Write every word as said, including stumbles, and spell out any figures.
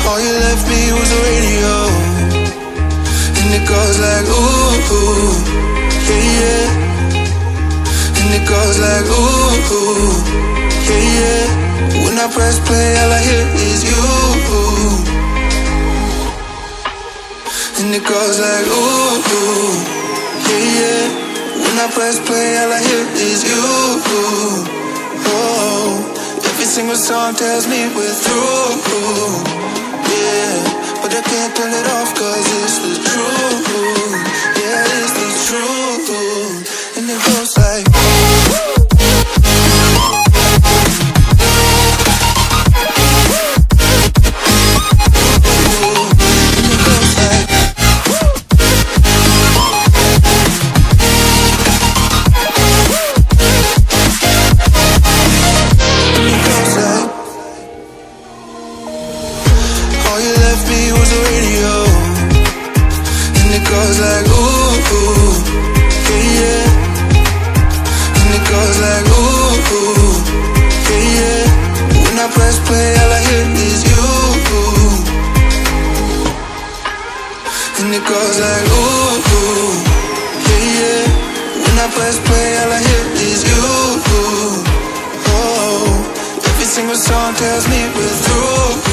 All you left me was a radio, and it goes like ooh, ooh, yeah, yeah. And it goes like ooh, ooh, yeah, yeah. When I press play, all I hear is you. And it goes like ooh, ooh, yeah, yeah. When I press play, all I hear is you. Oh, every single song tells me we're through. Yeah, but I can't turn it off 'cause it's the truth. Yeah, it's the truth. And it goes like goes like ooh, ooh, yeah, yeah. And it goes like ooh, ooh, yeah, yeah. When I press play, all I hear is you. And it goes like ooh, ooh, yeah, yeah. When I press play, all I hear is you. Oh, every single song tells me we're through.